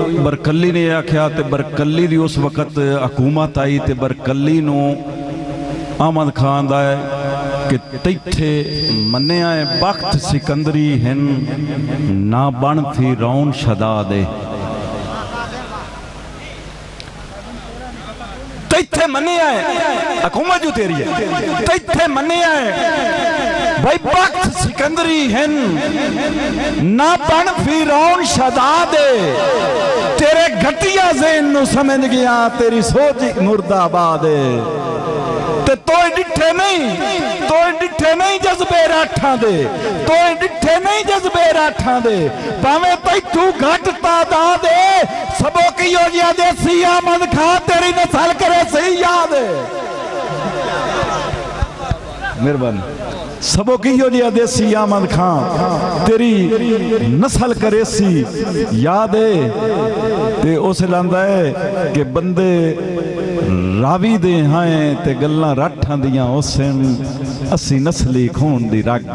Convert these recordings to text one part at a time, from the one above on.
बरकली ने आख्या ते बरकली दी उस वक्त हुकूमत आई ते बरकली नू अहमद खान दा कि तैथे मन्निया है बख्त सिकंदरी हिन ना बन थी रौन शदा दे तैथे मन्निया है हुकूमत जो तेरी है तैथे मन्निया है भाई बख्त सिकंदरी हिन ना बन फिरौन शदा दे तेरे घटिया ज़हन नू समझ गया तेरी सोच मुर्दाबाद ते तोय डिठे नहीं जज्बे राठा दे तोय डिठे नहीं जज्बे राठा दे भावे तैथू घट तादाद सबो की योजिया दे सी अहमद खां तेरी नस्ल करे सही याद मेहरबानी सबो की योजिया देसी अहमद खां तेरी नस्ल करे सी याद ते उस लांदा है कि बंदे रावी दे हैं ते गल्लां राठां दियां उसन असी नस्ली खून दी रग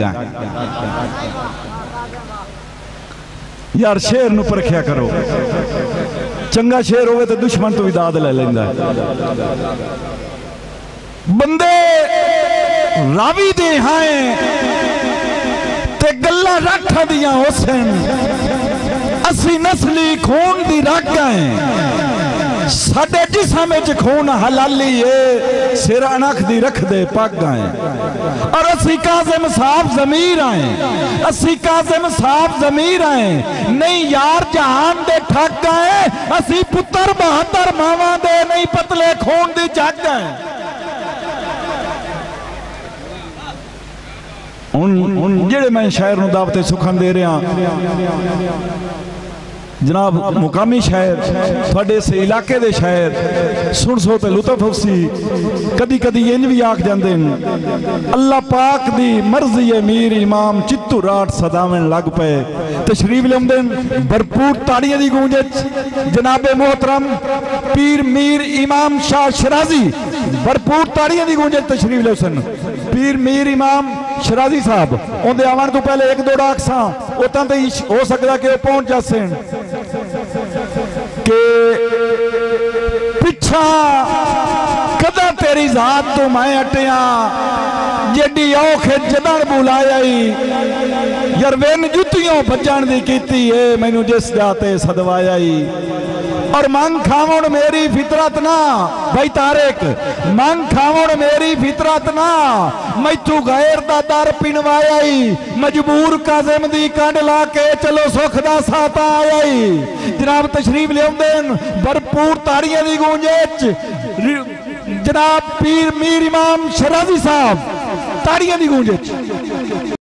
यार शेर नू परखिया करो चंगा शेर होवे ते दुश्मन तो भी दाद ले लेंदा बंदे रावी दे हैं ते गल्लां राठां दियां उसन असी नस्ली खून दी रग साडे जिस्म विच खून हलाली है सिर अनख दी रख दे पग और असी काज़िम साफ ज़मीर आए असी काज़िम साफ ज़मीर आए नहीं यार जहान दे ठग आए असी पुत्र बहादुर मावा दे नहीं पतले खून दी जग हुन जेड़े मैं शायर नूं दावते सुखन दे रहा जनाब मुकामी शायर थोड़े इस इलाके दे शायर सुन सो ते लुत्फ उसी कदी कदी इंज भी आख जाते हैं अल्लाह पाक दी मर्जी है मीर इमाम चित्तू राट सदावन लग पे तशरीफ लियाउंदे भरपूर ताड़ियां दी गूंज जनाबे मोहतरम पीर मीर इमाम शाह शराजी भरपूर ताड़ियां दी गूंज तशरीफ लियाउसन पीर मीर इमाम शराजी साहब उनके आवन तो पहले एक दो डाक सा उतना तो हो सकता कि पहुंच जासे के पिछा कदा तेरी जात तो मैं हटिया जेडी औख जदन बुलाया यार वेन जुतियों भजन दी कीती है मैनू जिस जाते सदवाया और मंग खावण मेरी फितरत ना भाई तारिक मंग खावण मेरी फितरत ना मैथू गैर दा दर पिनवाया मजबूर काज़िम दी कंड ला के चलो सुख दा साता आया जनाब तशरीफ लियाउंदे भरपूर ताड़ियां दी गूंज जनाब पीर मीर इमाम शराजी साहब ताड़ियां दी गूंज